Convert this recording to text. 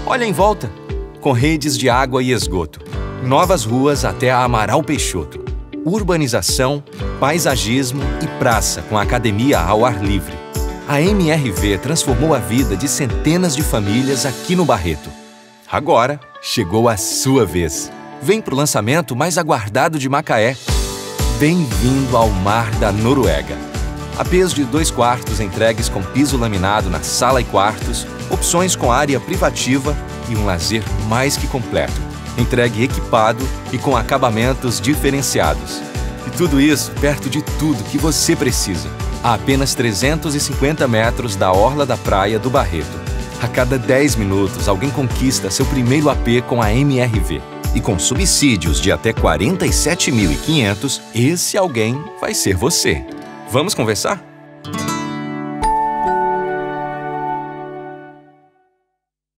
Olha em volta, com redes de água e esgoto, novas ruas até a Amaral Peixoto, urbanização, paisagismo e praça com academia ao ar livre. A MRV transformou a vida de centenas de famílias aqui no Barreto. Agora, chegou a sua vez. Vem para o lançamento mais aguardado de Macaé. Bem-vindo ao Mar da Noruega. APs de 2 quartos entregues com piso laminado na sala e quartos, opções com área privativa e um lazer mais que completo. Entregue equipado e com acabamentos diferenciados. E tudo isso perto de tudo que você precisa. A apenas 350 metros da orla da praia do Barreto. A cada 10 minutos, alguém conquista seu primeiro AP com a MRV. E com subsídios de até R$ 47.500, esse alguém vai ser você. Vamos conversar?